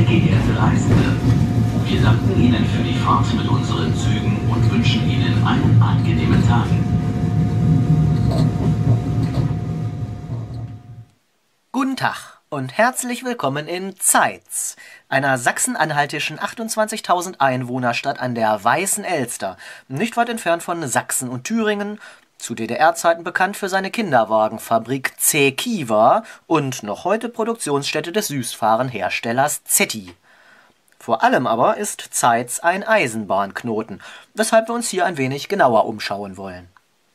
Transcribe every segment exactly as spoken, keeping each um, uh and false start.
geehrte Reisende, wir danken Ihnen für die Fahrt mit unseren Zügen und wünschen Ihnen einen angenehmen Tag. Guten Tag und herzlich willkommen in Zeitz, einer sachsen-anhaltischen achtundzwanzigtausend Einwohnerstadt an der Weißen Elster, nicht weit entfernt von Sachsen und Thüringen, zu D D R-Zeiten bekannt für seine Kinderwagenfabrik Zekiwa und noch heute Produktionsstätte des Süßwarenherstellers Zetti. Vor allem aber ist Zeitz ein Eisenbahnknoten, weshalb wir uns hier ein wenig genauer umschauen wollen.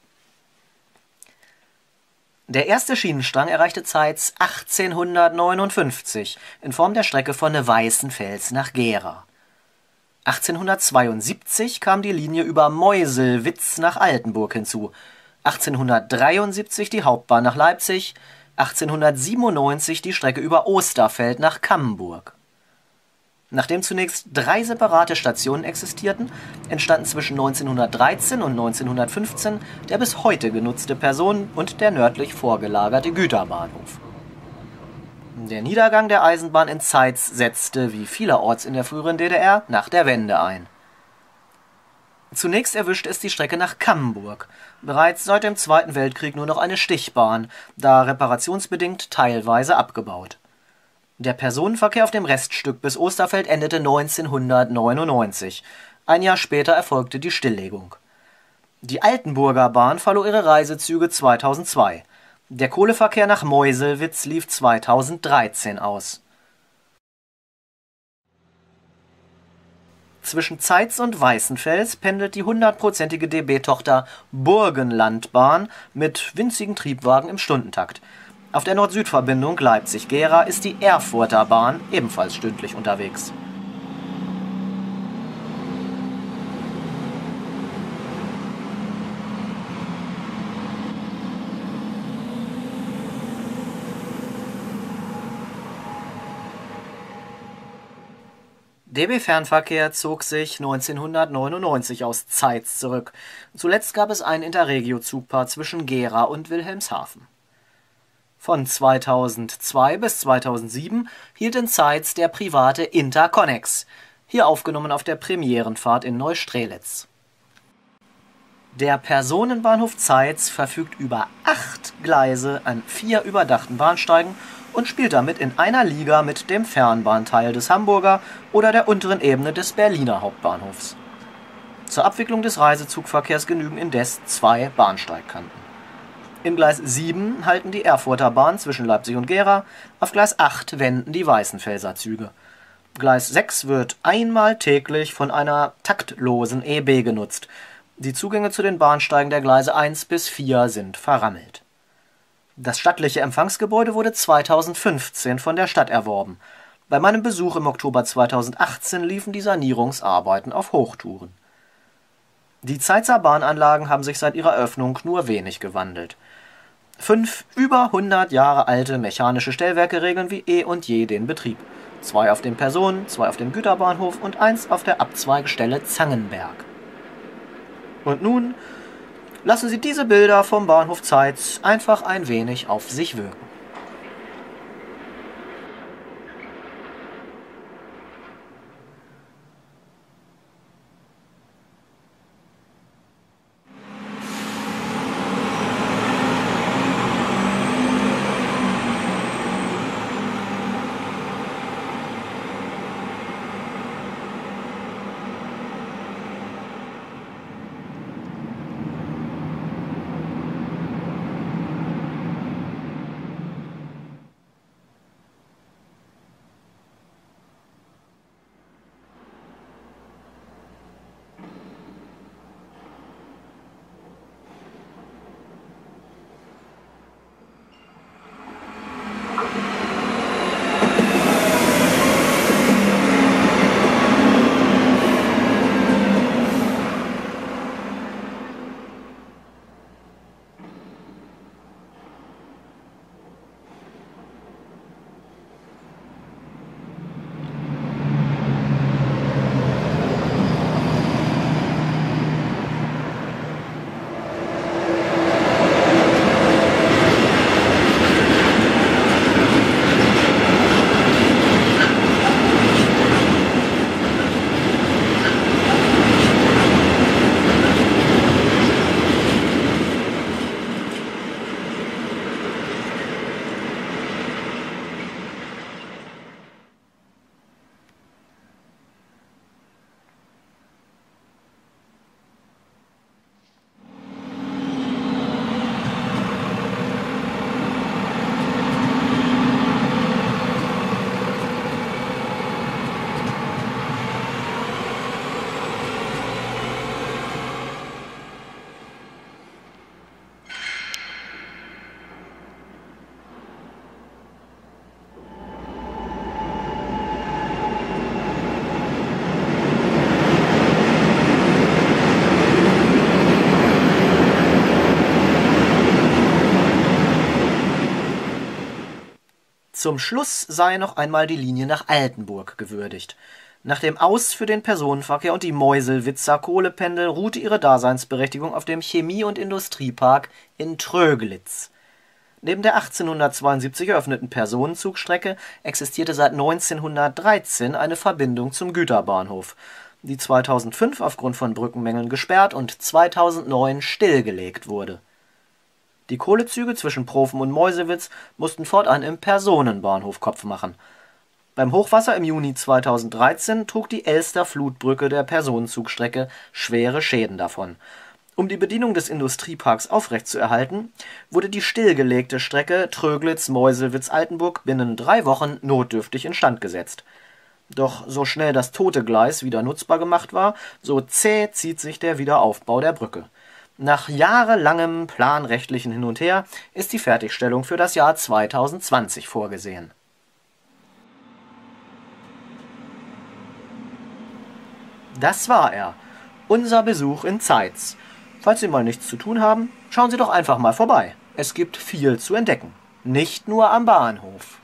Der erste Schienenstrang erreichte Zeitz achtzehnhundertneunundfünfzig in Form der Strecke von Weißenfels nach Gera. achtzehnhundertzweiundsiebzig kam die Linie über Meuselwitz nach Altenburg hinzu, achtzehnhundertdreiundsiebzig die Hauptbahn nach Leipzig, achtzehnhundertsiebenundneunzig die Strecke über Osterfeld nach Camburg. Nachdem zunächst drei separate Stationen existierten, entstanden zwischen neunzehnhundertdreizehn und neunzehnhundertfünfzehn der bis heute genutzte Personen- und der nördlich vorgelagerte Güterbahnhof. Der Niedergang der Eisenbahn in Zeitz setzte, wie vielerorts in der früheren D D R, nach der Wende ein. Zunächst erwischte es die Strecke nach Camburg, bereits seit dem Zweiten Weltkrieg nur noch eine Stichbahn, da reparationsbedingt teilweise abgebaut. Der Personenverkehr auf dem Reststück bis Osterfeld endete neunzehnhundertneunundneunzig. Ein Jahr später erfolgte die Stilllegung. Die Altenburger Bahn verlor ihre Reisezüge zweitausendzwei. Der Kohleverkehr nach Meuselwitz lief zweitausenddreizehn aus. Zwischen Zeitz und Weißenfels pendelt die hundertprozentige D B-Tochter Burgenlandbahn mit winzigen Triebwagen im Stundentakt. Auf der Nord-Süd-Verbindung Leipzig-Gera ist die Erfurter Bahn ebenfalls stündlich unterwegs. D B-Fernverkehr zog sich neunzehnhundertneunundneunzig aus Zeitz zurück. Zuletzt gab es einen Interregio-Zugpaar zwischen Gera und Wilhelmshaven. Von zweitausendzwei bis zweitausendsieben hielt in Zeitz der private Interconnex, hier aufgenommen auf der Premierenfahrt in Neustrelitz. Der Personenbahnhof Zeitz verfügt über acht Gleise an vier überdachten Bahnsteigen und spielt damit in einer Liga mit dem Fernbahnteil des Hamburger oder der unteren Ebene des Berliner Hauptbahnhofs. Zur Abwicklung des Reisezugverkehrs genügen indes zwei Bahnsteigkanten. In Gleis sieben halten die Erfurter Bahn zwischen Leipzig und Gera, auf Gleis acht wenden die Weißenfelser Züge. Gleis sechs wird einmal täglich von einer taktlosen E B genutzt. Die Zugänge zu den Bahnsteigen der Gleise eins bis vier sind verrammelt. Das stattliche Empfangsgebäude wurde zweitausendfünfzehn von der Stadt erworben. Bei meinem Besuch im Oktober zweitausendachtzehn liefen die Sanierungsarbeiten auf Hochtouren. Die Zeitzer Bahnanlagen haben sich seit ihrer Öffnung nur wenig gewandelt. Fünf über hundert Jahre alte mechanische Stellwerke regeln wie eh und je den Betrieb. Zwei auf dem Personen-, zwei auf dem Güterbahnhof und eins auf der Abzweigstelle Zangenberg. Und nun lassen Sie diese Bilder vom Bahnhof Zeitz einfach ein wenig auf sich wirken. Zum Schluss sei noch einmal die Linie nach Altenburg gewürdigt. Nach dem Aus für den Personenverkehr und die Meuselwitzer Kohlependel ruhte ihre Daseinsberechtigung auf dem Chemie- und Industriepark in Tröglitz. Neben der achtzehnhundertzweiundsiebzig eröffneten Personenzugstrecke existierte seit neunzehnhundertdreizehn eine Verbindung zum Güterbahnhof, die zweitausendfünf aufgrund von Brückenmängeln gesperrt und zweitausendneun stillgelegt wurde. Die Kohlezüge zwischen Profen und Meuselwitz mussten fortan im Personenbahnhof Kopf machen. Beim Hochwasser im Juni zweitausenddreizehn trug die Elster-Flutbrücke der Personenzugstrecke schwere Schäden davon. Um die Bedienung des Industrieparks aufrechtzuerhalten, wurde die stillgelegte Strecke Tröglitz-Meuselwitz-Altenburg binnen drei Wochen notdürftig instand gesetzt. Doch so schnell das tote Gleis wieder nutzbar gemacht war, so zäh zieht sich der Wiederaufbau der Brücke. Nach jahrelangem planrechtlichen Hin und Her ist die Fertigstellung für das Jahr zweitausendzwanzig vorgesehen. Das war er, unser Besuch in Zeitz. Falls Sie mal nichts zu tun haben, schauen Sie doch einfach mal vorbei. Es gibt viel zu entdecken, nicht nur am Bahnhof.